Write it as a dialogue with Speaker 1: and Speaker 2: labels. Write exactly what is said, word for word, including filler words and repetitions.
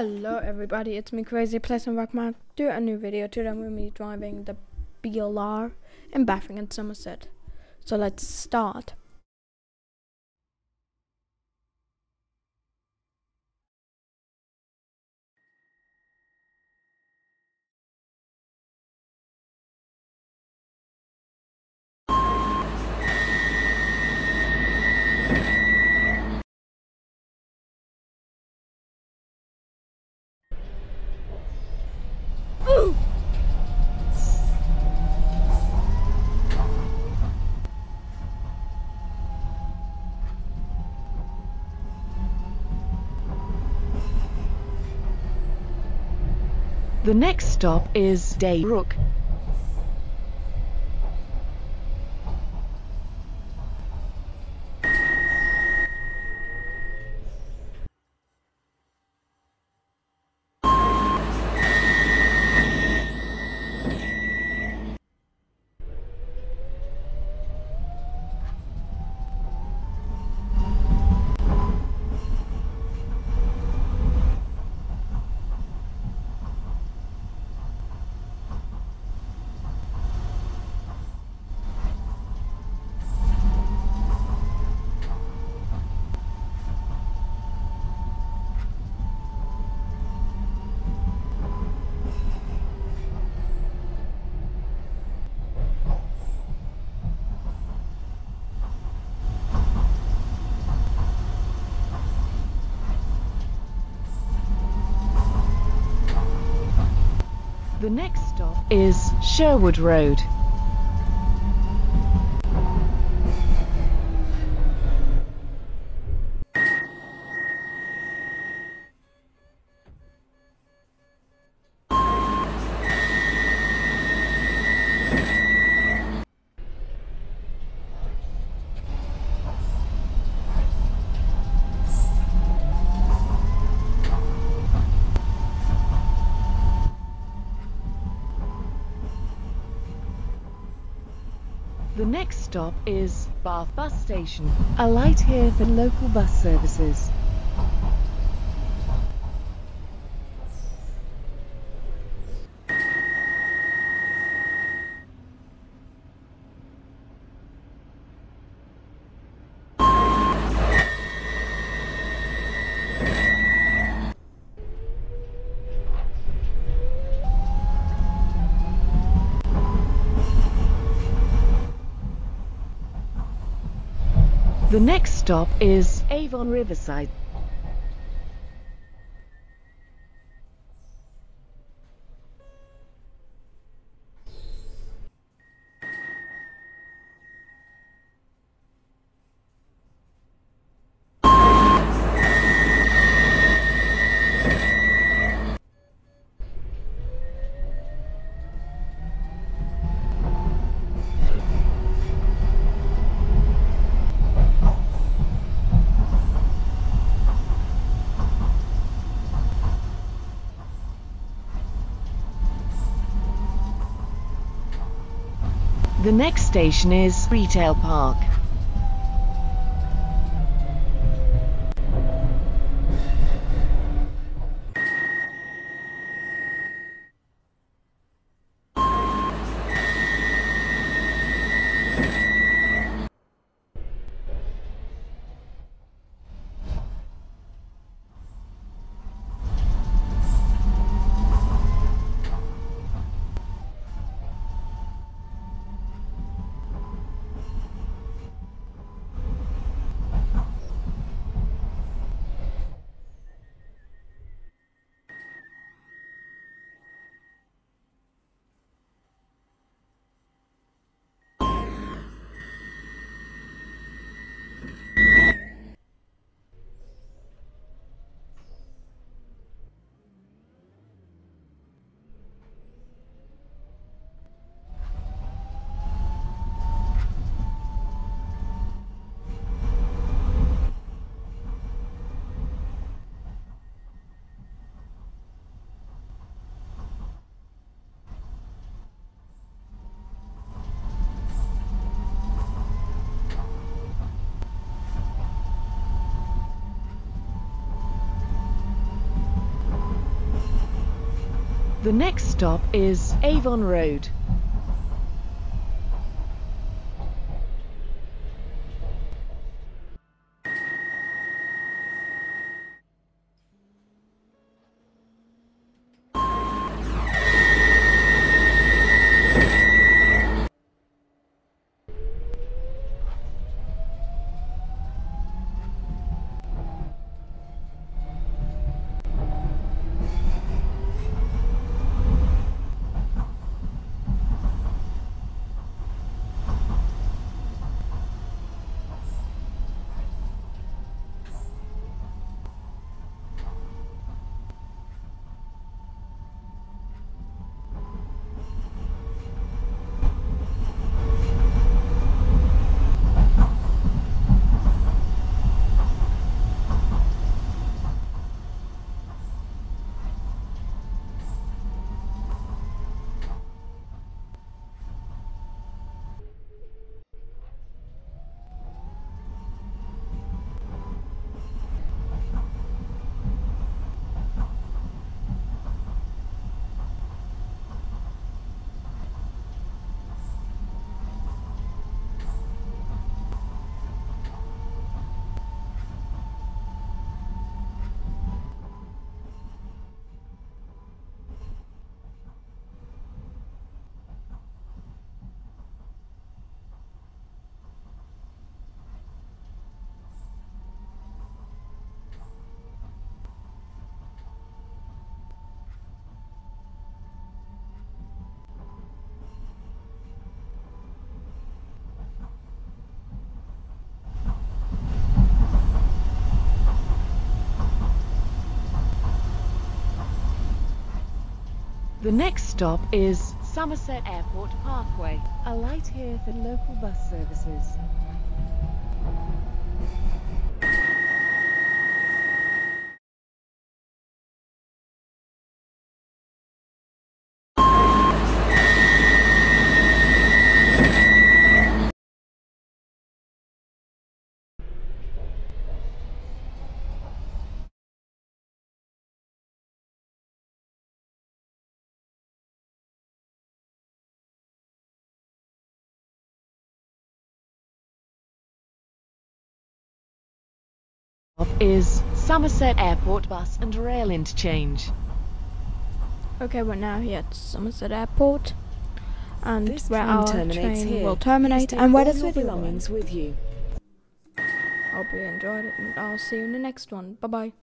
Speaker 1: Hello everybody, it's me Crazy Place and welcome to a new video. Today I'm going to be driving the B L R in Baffing and Somerset. So let's start. Ooh!
Speaker 2: The next stop is Daybrook. The next stop is Sherwood Road. The next stop is Bath Bus Station. Alight here for local bus services. The next stop is Avon Riverside. The next station is Retail Park. The next stop is Avon Road. The next stop is Somerset Airport Parkway. Alight here for local bus services. Is Somerset Airport Bus and Rail Interchange.
Speaker 1: Okay, we're now here at Somerset Airport, and
Speaker 2: This
Speaker 1: where
Speaker 2: train
Speaker 1: our
Speaker 2: terminates
Speaker 1: train
Speaker 2: here.
Speaker 1: will terminate.
Speaker 2: Please take
Speaker 1: And where
Speaker 2: all
Speaker 1: does
Speaker 2: your
Speaker 1: it
Speaker 2: belongings with you.
Speaker 1: Hope you enjoyed it, and I'll see you in the next one. Bye bye.